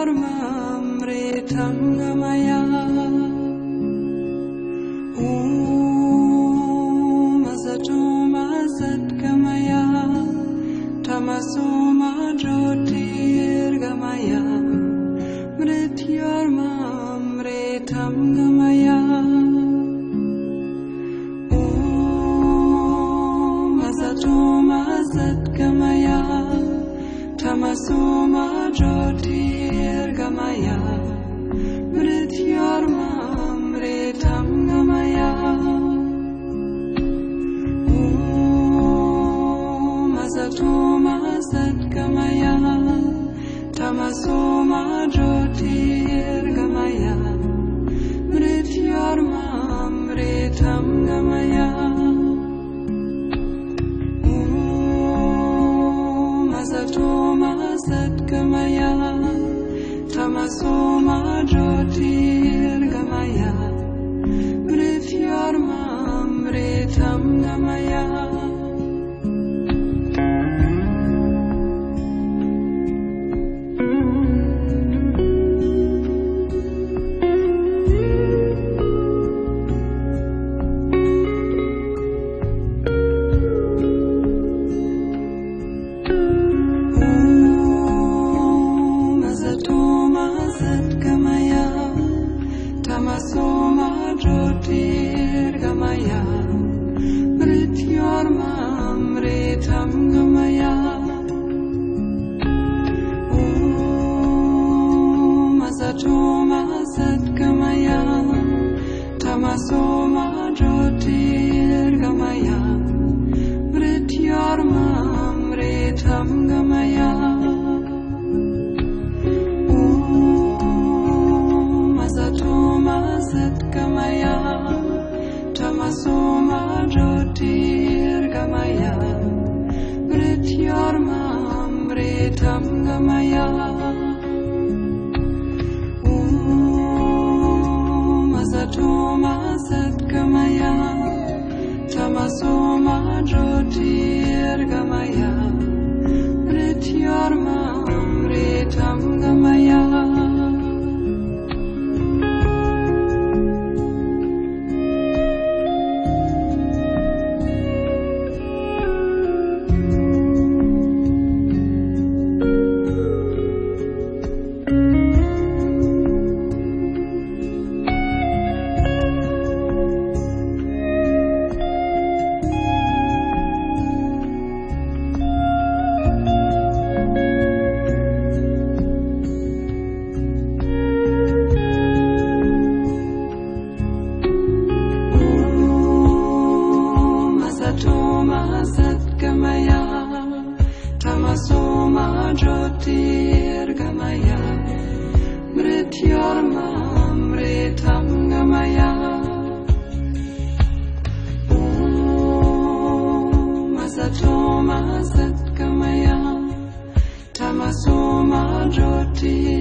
Mrityormamritam gamaya Asatoma satgamaya Tamasoma jyotirgamaya Mrityormamritam gamaya Asatoma satgamaya Tamasoma jyotirgamaya Mrityormamritam gamaya Asatoma satgamaya Tamasoma jyotirgamaya Mrityormamritam gamaya Asatoma satgamaya Tamasoma jyotirgamaya Mrityormamritam gamaya Tamasoma jyotirgamaya Mrityormamritam gamaya Asatoma satgamaya Tamasoma jyotirgamaya Mrityormamritam gamaya Asatoma satgamaya Tamasoma jyotirgamaya Mrityormamritam gamaya Asatoma satgamaya Tamasoma jyotirgamaya Mrityormamritam gamaya Asatoma satgamaya Tamasoma jyotirgamaya Mrityormamritam gamaya Asatoma satgamaya Tamasoma jyotirgamaya